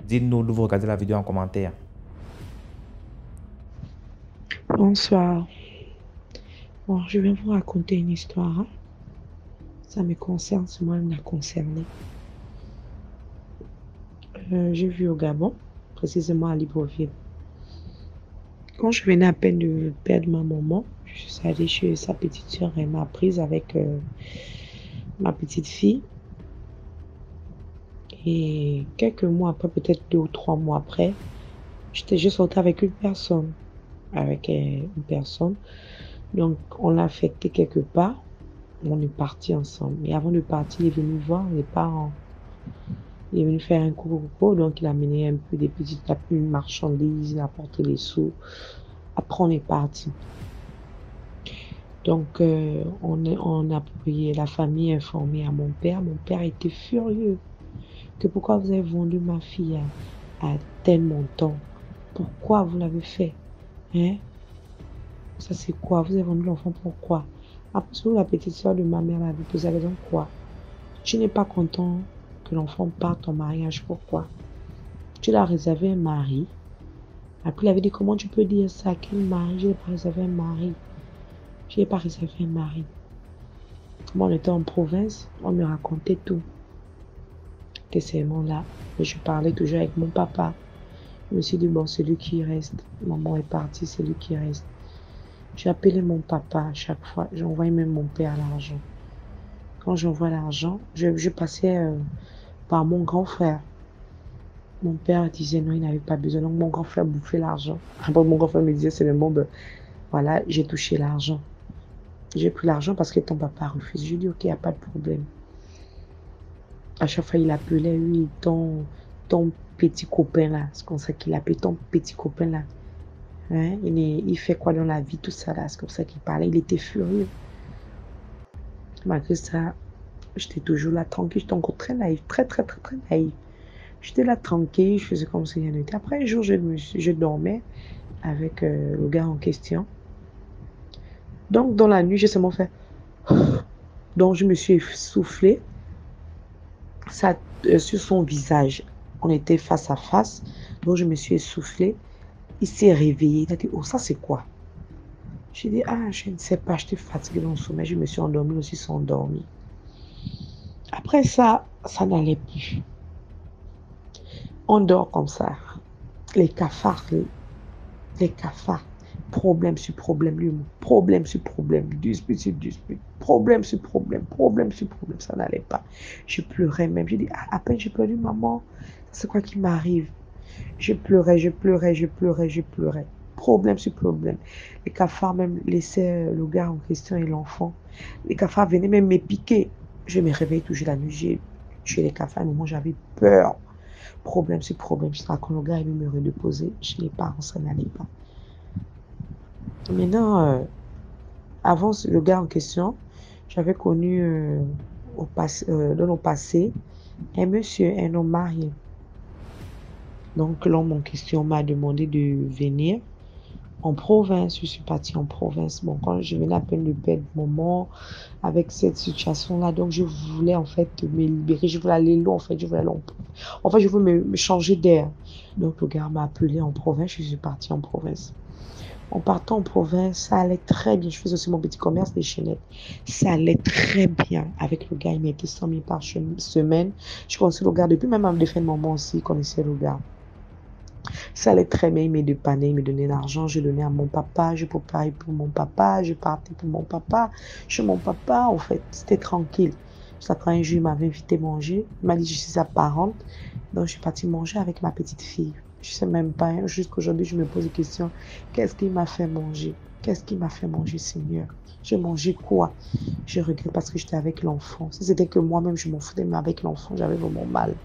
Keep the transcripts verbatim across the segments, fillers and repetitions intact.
Dites-nous d'où vous regardez la vidéo en commentaire. Bonsoir. Bon, je vais vous raconter une histoire, hein. Ça me concerne, c'est moi-même la concernée. Euh, j'ai vu au Gabon, précisément à Libreville. Quand je venais à peine de perdre ma maman, je suis allée chez sa petite sœur. Elle m'a prise avec euh, ma petite fille. Et quelques mois après, peut-être deux ou trois mois après, j'étais juste sortie avec une personne. Avec euh, une personne. Donc, on l'a affecté quelque part. On est parti ensemble. Et avant de partir, il est venu voir les parents. Il est venu faire un coucou, donc il a amené un peu des petites une marchandises, il a apporté les sous. Après, on est parti. Donc, euh, on, est- on a prié la famille informée à mon père. Mon père était furieux. Que pourquoi vous avez vendu ma fille à, à tel montant? Pourquoi vous l'avez fait? Hein? Ça, c'est quoi? Vous avez vendu l'enfant pourquoi? Après, selon la petite soeur de ma mère m'avait posé la question, quoi? Tu n'es pas content que l'enfant parte en mariage, pourquoi? Tu l'as réservé un mari. Après, il avait dit, comment tu peux dire ça? Quel mari? Je n'ai pas réservé un mari. Je n'ai pas réservé un mari. Moi, on était en province, on me racontait tout. C'était seulement là. Et je parlais toujours avec mon papa. Je me suis dit, bon, c'est lui qui reste. Maman est partie, c'est lui qui reste. J'ai appelé mon papa à chaque fois. J'envoyais même mon père l'argent. Quand j'envoie l'argent, je, je passais euh, par mon grand frère. Mon père disait non, il n'avait pas besoin. Donc, mon grand frère bouffait l'argent. Après, mon grand frère me disait, c'est le monde. Voilà, j'ai touché l'argent. J'ai pris l'argent parce que ton papa refuse. Je lui ai dit, ok, il n'y a pas de problème. À chaque fois, il appelait, oui, ton, ton petit copain là. C'est comme ça qu'il appelait ton petit copain là. Hein? Il, est, il fait quoi dans la vie, tout ça là. C'est comme ça qu'il parlait. Il était furieux. Malgré ça, j'étais toujours là tranquille. J'étais encore très naïf. Très, très, très, très naïf. J'étais là tranquille. Je faisais comme si rien n'était. Après, un jour, je, me, je dormais avec euh, le gars en question. Donc, dans la nuit, j'ai seulement fait. Donc, je me suis essoufflée. Ça, euh, sur son visage. On était face à face. Donc, je me suis essoufflée. Il s'est réveillé. Il a dit, oh, ça, c'est quoi? J'ai dit, ah, je ne sais pas, j'étais fatiguée dans le sommeil. Je me suis endormie aussi sans dormir. Après ça, ça n'allait plus. On dort comme ça. Les cafards, les, les cafards. Problème sur problème, lui, problème sur problème, dispute sur dispute, problème sur problème, problème sur problème, ça n'allait pas. Je pleurais même. J'ai dit, ah, à peine j'ai perdu maman, c'est quoi qui m'arrive? Je pleurais, je pleurais, je pleurais, je pleurais. Problème sur problème. Les cafards même laissaient le gars en question et l'enfant. Les cafards venaient même me piquer. Je me réveillais toujours la nuit. J'ai tué les cafards. À un moment, j'avais peur. Problème sur problème. Jusqu'à quand le gars est venu me redéposer chez les parents, ça n'allait pas. Maintenant, euh, avant le gars en question, j'avais connu euh, au passé, euh, dans le passé un monsieur, un homme marié. Donc, l'homme en question m'a demandé de venir en province. Je suis partie en province. Bon, quand je venais à peine de perdre maman avec cette situation-là, donc je voulais en fait me libérer. Je voulais aller loin, en fait. Je voulais aller en, en fait, je voulais me, me changer d'air. Donc, le gars m'a appelé en province. Je suis partie en province. En partant en province, ça allait très bien. Je faisais aussi mon petit commerce des chaînettes. Ça allait très bien avec le gars. Il mettait cent mille par semaine. Je connaissais le gars depuis même avant de faire maman aussi. Il connaissait le gars. Ça allait très bien, il me dépannait, il me donnait l'argent, je donnais à mon papa, je préparais pour mon papa, je partais pour mon papa, chez mon papa, en fait, c'était tranquille. Jusqu'à quand un jour, il m'avait invité manger, il m'a dit, je suis sa parente, donc je suis partie manger avec ma petite fille. Je sais même pas, hein, jusqu'aujourd'hui, je me pose des questions, qu'est-ce qu'il m'a fait manger? Qu'est-ce qu'il m'a fait manger, Seigneur? J'ai mangé quoi? Je regrette parce que j'étais avec l'enfant. Si c'était que moi-même, je m'en foutais, mais avec l'enfant, j'avais vraiment mal.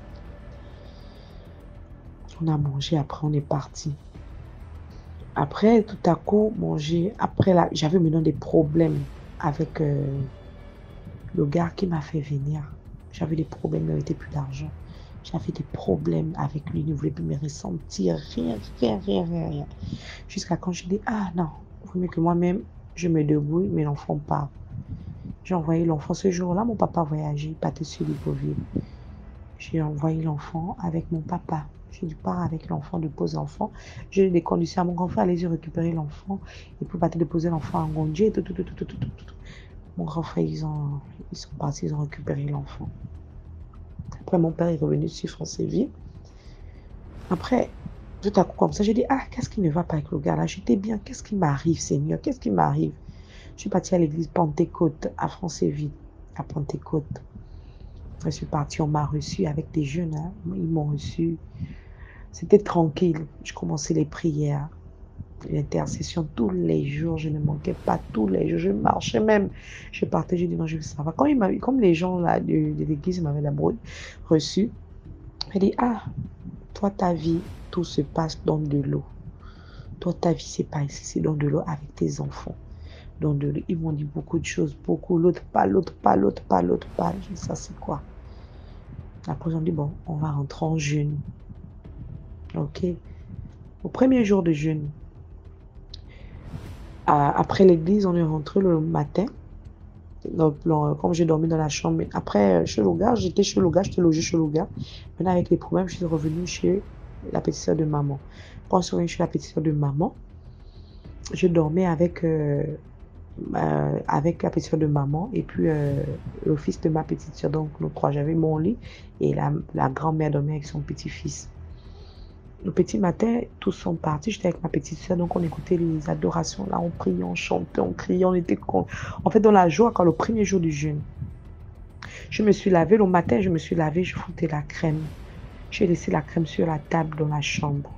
On a mangé, après on est parti. Après, tout à coup, bon, j'ai, après là, j'avais maintenant des problèmes avec euh, le gars qui m'a fait venir. J'avais des problèmes, il n'avait plus d'argent. J'avais des problèmes avec lui, il ne voulait plus me ressentir, rien, rien, rien, rien, rien. Jusqu'à quand je dis, ah non, il vaut mieux que moi-même, je me débrouille, mais l'enfant part. J'ai envoyé l'enfant ce jour-là, mon papa voyageait, il partait sur Libreville. J'ai envoyé l'enfant avec mon papa. J'ai dit, pars avec l'enfant, dépose l'enfant. J'ai des conditions à mon grand frère, allez-y récupérer l'enfant. Et puis, partir déposer l'enfant à Ngondje, tout, tout, tout, tout, tout, tout, tout, tout. Mon grand frère, ils, ont, ils sont partis, ils ont récupéré l'enfant. Après, mon père est revenu sur Francéville. Après, tout à coup, comme ça, j'ai dit, ah, qu'est-ce qui ne va pas avec le gars là? J'étais bien, qu'est-ce qui m'arrive, Seigneur? Qu'est-ce qui m'arrive? Je suis partie à l'église Pentecôte à Francéville, à Pentecôte. Je suis partie, on m'a reçu avec des jeunes, hein. Ils m'ont reçu. C'était tranquille. Je commençais les prières, l'intercession tous les jours. Je ne manquais pas tous les jours. Je marchais même. Je partais, je dis non, je veux savoir. Quand il comme les gens là de, de l'église m'avaient d'abord reçu, il dit, ah, toi, ta vie, tout se passe dans de l'eau. Toi, ta vie, c'est pas ici, c'est dans de l'eau avec tes enfants. Dans de l'eau. Ils m'ont dit beaucoup de choses, beaucoup. L'autre pas, l'autre pas, l'autre pas, l'autre pas. Je dis, ça, c'est quoi? Après, ils ont dit, bon, on va rentrer en jeûne. Ok. Au premier jour de jeûne, après l'église, on est rentré le matin. Donc, comme j'ai dormi dans la chambre, après, chez Loga, j'étais chez Loga, j'étais logée chez Loga. Maintenant, avec les problèmes, je suis revenue chez la petite soeur de maman. Quand je suis revenue chez la petite soeur de maman, je dormais avec, euh, euh, avec la petite soeur de maman et puis euh, le fils de ma petite soeur. Donc, nous trois, j'avais mon lit et la, la grand-mère dormait avec son petit-fils. Le petit matin, tous sont partis. J'étais avec ma petite soeur, donc on écoutait les adorations. Là, on priait, on chantait, on criait, on était con. En fait, dans la joie, quand le premier jour du jeûne, je me suis lavée. Le matin, je me suis lavée, je foutais la crème. J'ai laissé la crème sur la table dans la chambre.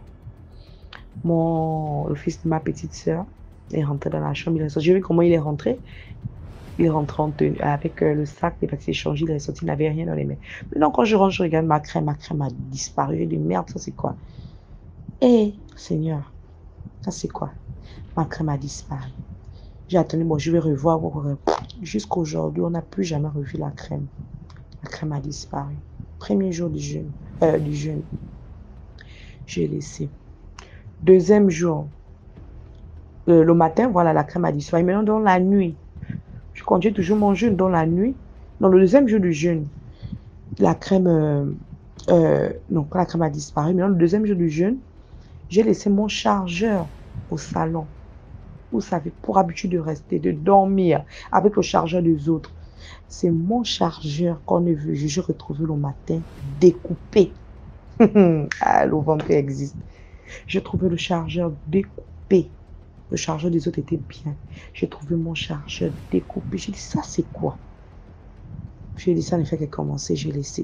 Mon, le fils de ma petite soeur est rentré dans la chambre. Il est sorti. J'ai vu comment il est rentré. Il est rentré en tenue, avec euh, le sac, il est parti échanger, il est sorti, il n'avait rien dans les mains. Maintenant, quand je rentre, je regarde ma crème. Ma crème a disparu. J'ai dit, merde, ça c'est quoi? Eh, Seigneur, ça c'est quoi? Ma crème a disparu. J'ai attendu, bon, je vais revoir. Jusqu'à aujourd'hui, on n'a plus jamais revu la crème. La crème a disparu. Premier jour du jeûne. Euh, du jeûne. J'ai laissé. Deuxième jour. Euh, le matin, voilà, la crème a disparu. Maintenant, dans la nuit, je continue toujours mon jeûne. Dans la nuit, dans le deuxième jour du jeûne, la crème... Euh, euh, non, la crème a disparu. Maintenant, le deuxième jour du jeûne, j'ai laissé mon chargeur au salon. Vous savez, pour habitude de rester, de dormir avec le chargeur des autres. C'est mon chargeur qu'on a vu, j'ai retrouvé le matin, découpé. Ah, le vampire existe. J'ai trouvé le chargeur découpé. Le chargeur des autres était bien. J'ai trouvé mon chargeur découpé. J'ai dit, ça c'est quoi? J'ai dit, ça ne fait que commencer, j'ai laissé.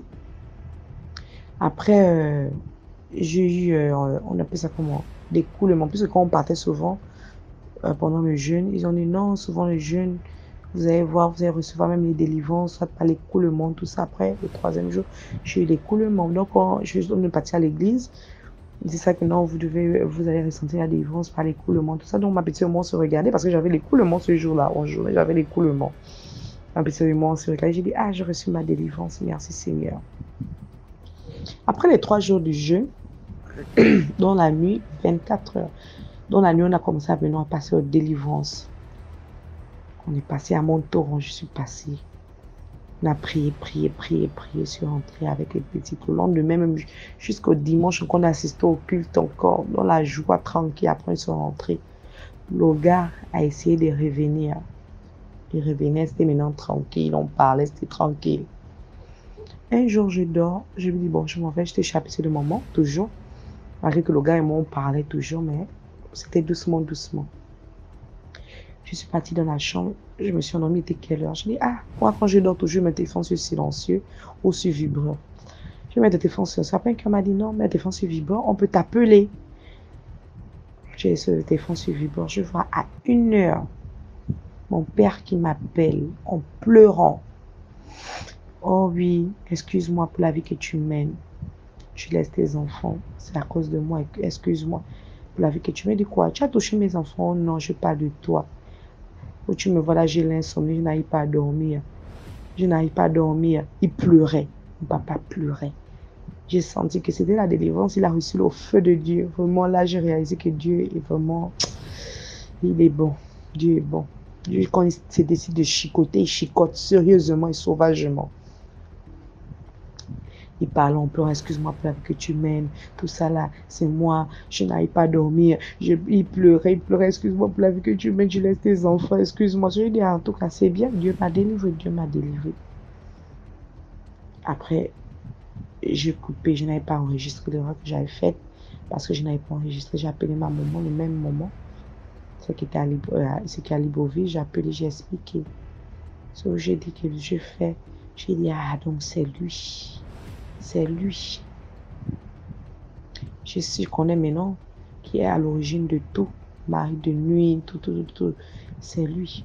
Après, euh, j'ai eu, euh, on appelle ça comment? Des coulements. Puisque quand on partait souvent, euh, pendant le jeûne, ils ont dit non, souvent le jeûne, vous allez voir, vous allez recevoir même les délivrances, soit pas les coulements, tout ça. Après, le troisième jour, j'ai eu des coulements. Donc, quand je suis partie à l'église, c'est ça que non, vous devez, vous allez ressentir la délivrance par les coulements, tout ça. Donc, ma petite sœur, moi, on se regardait parce que j'avais les coulements ce jour-là. En journée, j'avais les coulements. Ma petite sœur et moi, on se regardait. J'ai dit, ah, j'ai reçu ma délivrance. Merci, Seigneur. Après les trois jours du jeûne, dans la nuit, vingt-quatre heures, dans la nuit, on a commencé à venir à passer aux délivrances. On est passé à Montauron, je suis passée. On a prié, prié, prié, prié, je suis rentrée avec les petits. Le lendemain, même jusqu'au dimanche, on a assisté au culte encore, dans la joie tranquille. Après, ils sont rentrés. Le gars a essayé de revenir. Il revenait, c'était maintenant tranquille. On parlait, c'était tranquille. Un jour, je dors. Je me dis, bon, je m'en vais, je t'échappe, c'est le moment, toujours. Malgré que le gars et moi, on parlait toujours, mais c'était doucement, doucement. Je suis partie dans la chambre, je me suis endormie, il était quelle heure? Je dis, ah, moi quand je dors toujours, je mets téléphone sur silencieux ou sur vibreur. Je mets le téléphone sur silencieux. Après, quelqu'un m'a dit, non, mets le téléphone sur vibreur, on peut t'appeler. J'ai ce téléphone sur vibreur, je vois à une heure, mon père qui m'appelle en pleurant. Oh oui, excuse-moi pour la vie que tu mènes. Tu laisses tes enfants, c'est à cause de moi, excuse-moi pour la vie que tu mènes. De quoi? Tu as touché mes enfants? Non, je parle de toi. Où tu me vois là, j'ai l'insomnie, je n'arrive pas à dormir. Je n'arrive pas à dormir. Il pleurait. Mon papa pleurait. J'ai senti que c'était la délivrance. Il a reçu le feu de Dieu. Vraiment, là, j'ai réalisé que Dieu est vraiment... Il est bon. Dieu est bon. Dieu, quand il se décide de chicoter, il chicote sérieusement et sauvagement. Il parlait en pleurant, excuse-moi pour la vie que tu mènes, tout ça là, c'est moi, je n'arrive pas à dormir. Je, il pleurait, il pleurait, excuse-moi pour la vie que tu mènes, je laisse tes enfants, excuse-moi. Je lui ai dit, en tout cas, c'est bien, Dieu m'a délivré, Dieu m'a délivré. Après, j'ai coupé, je n'avais pas enregistré l'erreur que j'avais faite parce que je n'avais pas enregistré. J'ai appelé ma maman le même moment, ce qui était à, Libre, euh, ce qui est à Libreville, j'ai appelé, j'ai expliqué. So, j'ai dit que je fais, j'ai dit, ah, donc c'est lui, c'est lui. Je, je connais maintenant qui est à l'origine de tout, mari de nuit, tout, tout, tout, tout, c'est lui.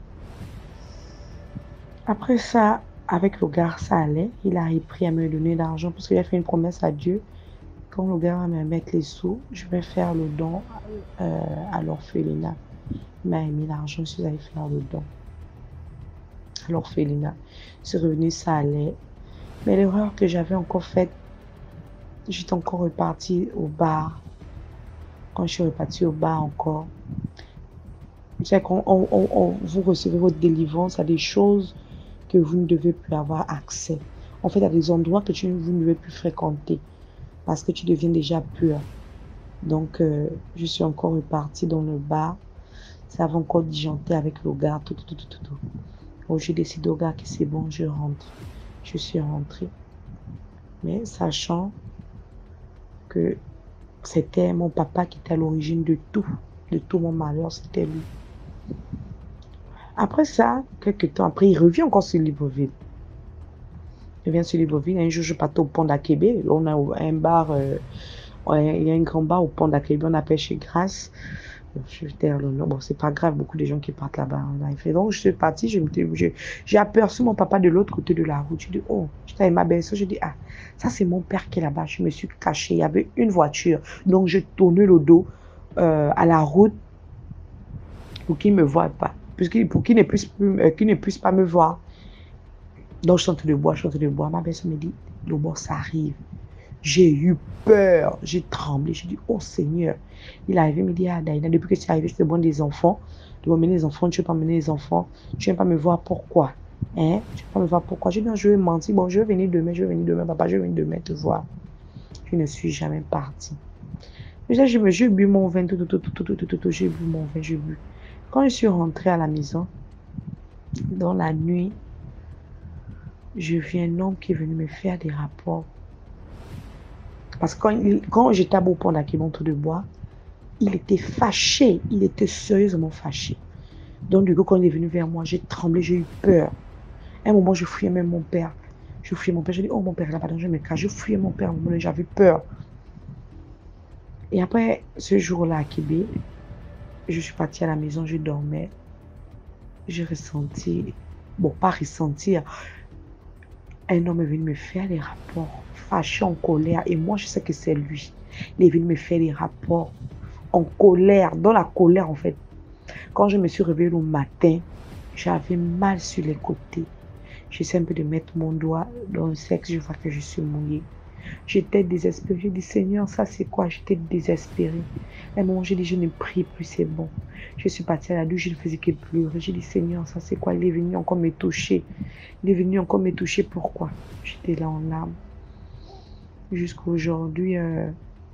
Après ça, avec le gars, ça allait. Il a repris à me donner l'argent parce qu'il a fait une promesse à Dieu. Quand le gars va me mettre les sous, je vais faire le don euh, à l'orphelinat. Il m'a mis l'argent, je suis allée faire le don à l'orphelinat. Je suis revenue, ça allait. Mais l'erreur que j'avais encore faite, j'étais encore repartie au bar. Quand je suis repartie au bar encore, c'est quand on, on, on, vous recevez votre délivrance à des choses que vous ne devez plus avoir accès. En fait, à des endroits que tu, vous ne devez plus fréquenter parce que tu deviens déjà pur. Donc, euh, je suis encore repartie dans le bar. Ça va encore disjoncter avec le gars, tout, tout, tout, tout, tout. Donc, j'ai décidé au gars que c'est bon, je rentre. Je suis rentrée. Mais sachant que c'était mon papa qui était à l'origine de tout, de tout mon malheur, c'était lui. Après ça, quelques temps après, il revient encore sur Libreville. Il revient sur Libreville. Un jour, je partais au pont d'Akébé. On a un bar, euh, il y a un grand bar au pont d'Akébé, on appelle chez Grasse. Je vais taire le nom. Bon, c'est pas grave, beaucoup de gens qui partent là-bas. Donc, je suis partie, j'ai aperçu mon papa de l'autre côté de la route. Je dis, oh, j'étais avec ma belle-sœur. Je dis, ah, ça, c'est mon père qui est là-bas. Je me suis cachée. Il y avait une voiture. Donc, je tournais le dos euh, à la route pour qu'il ne me voie pas. Pour qu'il ne puisse, euh, qu'il ne puisse pas me voir. Donc, je suis en train de boire, je suis en train de boire. Ma belle-sœur me dit, le boss arrive. J'ai eu peur, j'ai tremblé, j'ai dit, oh Seigneur. Il est arrivé, il me dit, ah Daïna, depuis que tu es arrivé, je te demande des enfants, tu vas emmener les enfants, tu ne veux pas emmener les enfants, tu ne viens pas me voir pourquoi. Hein? Tu ne veux pas me voir pourquoi. J'ai dit, non, je vais mentir, bon, je vais venir demain, je vais venir demain, papa, je vais venir demain te voir. Je ne suis jamais partie. Déjà, j'ai je bu mon vin, tout, tout, tout, tout, tout, tout, tout, tout, j'ai bu mon vin, j'ai bu. Quand je suis rentrée à la maison, dans la nuit, je vis un homme qui est venu me faire des rapports. Parce que quand, quand j'étais au pont d'Akébé, autour de bois, il était fâché, il était sérieusement fâché. Donc du coup, quand il est venu vers moi, j'ai tremblé, j'ai eu peur. À un moment, je fuyais même mon père. Je fuyais mon père, j'ai dit, oh mon père, là-bas, je me cache. Je fuyais mon père, j'avais peur. Et après, ce jour-là à Kébé, je suis partie à la maison, je dormais. J'ai ressenti, bon, pas ressentir, un homme est venu me faire des rapports, fâché, en colère. Et moi, je sais que c'est lui. Il est venu me faire des rapports en colère, dans la colère en fait. Quand je me suis réveillée le matin, j'avais mal sur les côtés. J'essaie un peu de mettre mon doigt dans le sexe, je vois que je suis mouillée. J'étais désespérée. J'ai dit, Seigneur, ça c'est quoi? J'étais désespérée. À un moment, j'ai dit, je ne prie plus, c'est bon. Je suis partie à la douche, je ne faisais que pleurer. J'ai dit, Seigneur, ça c'est quoi? Il est venu encore me toucher. Il est venu encore me toucher. Pourquoi? J'étais là en larmes. Jusqu'à aujourd'hui, euh,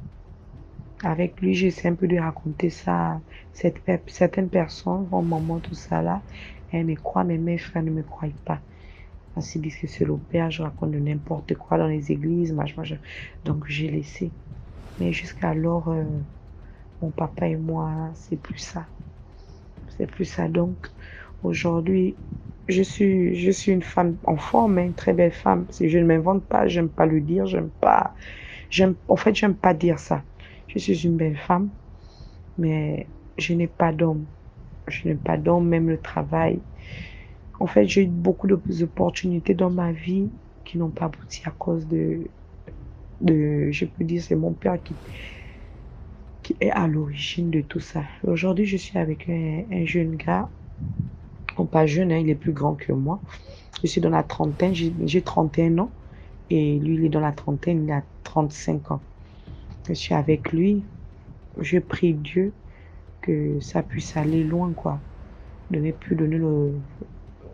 avec lui, j'essaie un peu de raconter ça. Cette, certaines personnes, mon maman, tout ça là, elles me croient, mais mes frères ne me croient pas. Parce qu'ils disent que c'est le père, je raconte de n'importe quoi dans les églises, machin, machin. Donc j'ai laissé. Mais jusqu'à alors, euh, mon papa et moi, c'est plus ça. C'est plus ça. Donc aujourd'hui, je suis, je suis une femme en forme, une très belle femme. Je ne m'invente pas, j'aime pas le dire, j'aime pas. J'aime, en fait, j'aime pas dire ça. Je suis une belle femme, mais je n'ai pas d'homme. Je n'ai pas d'homme, même le travail. En fait, j'ai eu beaucoup d'opportunités dans ma vie qui n'ont pas abouti à cause de, de je peux dire, c'est mon père qui, qui est à l'origine de tout ça. Aujourd'hui, je suis avec un, un jeune gars, non pas jeune, hein, il est plus grand que moi. Je suis dans la trentaine, j'ai trente et un ans, et lui, il est dans la trentaine, il a trente-cinq ans. Je suis avec lui, je prie Dieu que ça puisse aller loin, quoi. De ne plus donner le...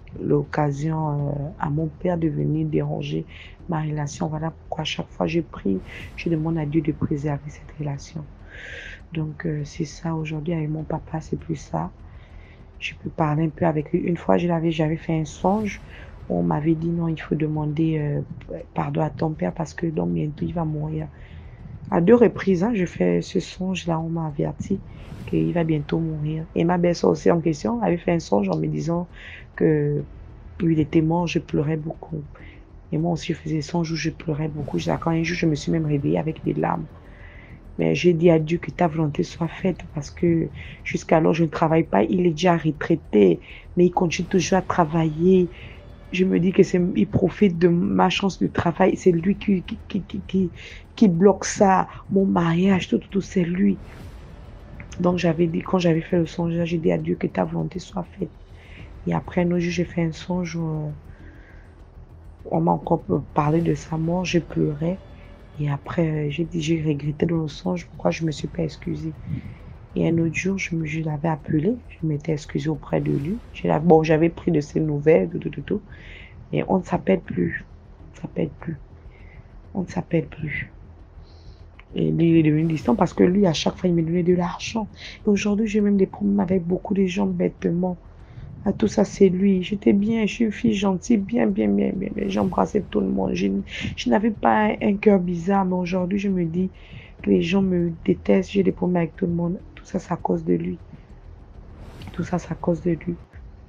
l'occasion euh, à mon père de venir déranger ma relation. Voilà pourquoi à chaque fois je prie, je demande à Dieu de préserver cette relation. Donc euh, c'est ça aujourd'hui avec mon papa, c'est plus ça. Je peux parler un peu avec lui. Une fois, je l'avais, j'avais fait un songe. On m'avait dit non, il faut demander euh, pardon à ton père parce que donc bientôt il va mourir. À deux reprises, hein, je fais ce songe-là, on m'a averti qu'il va bientôt mourir. Et ma belle-sœur aussi en question avait fait un songe en me disant que il était mort, je pleurais beaucoup. Et moi aussi, je faisais songe où je pleurais beaucoup. Quand un jour, je me suis même réveillée avec des larmes. Mais j'ai dit à Dieu que ta volonté soit faite parce que jusqu'alors, je ne travaille pas. Il est déjà retraité, mais il continue toujours à travailler. Je me dis que c'est, il profite de ma chance de travail. C'est lui qui, qui, qui, qui, qui bloque ça. Mon mariage, tout, tout, tout, c'est lui. Donc, j'avais dit, quand j'avais fait le songe, j'ai dit à Dieu que ta volonté soit faite. Et après, un autre jour, j'ai fait un songe où on m'a encore parlé de sa mort. Je pleurais. Et après, j'ai dit, j'ai regretté dans le songe pourquoi je ne me suis pas excusée. Et un autre jour, je, me, je l'avais appelé, je m'étais excusée auprès de lui. Bon, j'avais pris de ses nouvelles, tout, tout, tout, tout. Et on ne s'appelle plus. On ne s'appelle plus. On ne s'appelle plus. Et lui, il est devenu distant parce que lui, à chaque fois, il me donnait de l'argent. Et aujourd'hui, j'ai même des problèmes avec beaucoup de gens bêtement. À tout ça, c'est lui. J'étais bien, je suis une fille gentille, bien, bien, bien, bien. bien. J'embrassais tout le monde. Je, je n'avais pas un, un cœur bizarre, mais aujourd'hui, je me dis que les gens me détestent. J'ai des problèmes avec tout le monde. Tout ça, c'est à cause de lui. Tout ça, c'est à cause de lui.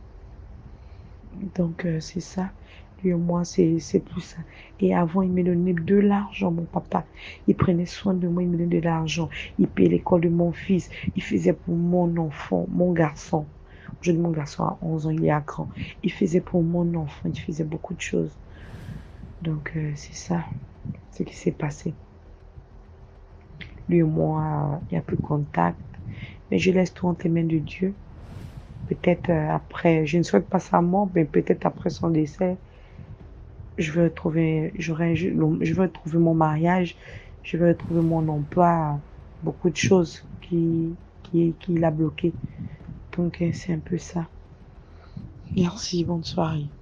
Donc, euh, c'est ça. Lui et moi, c'est plus ça. Et avant, il me donnait de l'argent, mon papa. Il prenait soin de moi, il me donnait de l'argent. Il payait l'école de mon fils. Il faisait pour mon enfant, mon garçon. Aujourd'hui, mon garçon a onze ans, il est à grand. Il faisait pour mon enfant, il faisait beaucoup de choses. Donc, euh, c'est ça, ce qui s'est passé. Lui et moi, il n'y a plus de contact. Mais je laisse tout entre les mains de Dieu. Peut-être euh, après, je ne souhaite pas sa mort, mais peut-être après son décès, je veux retrouver, j'aurais, je, je veux retrouver mon mariage, je veux retrouver mon emploi, beaucoup de choses qui, qui, qui l'a bloqué. Donc, c'est un peu ça. Merci, bonne soirée.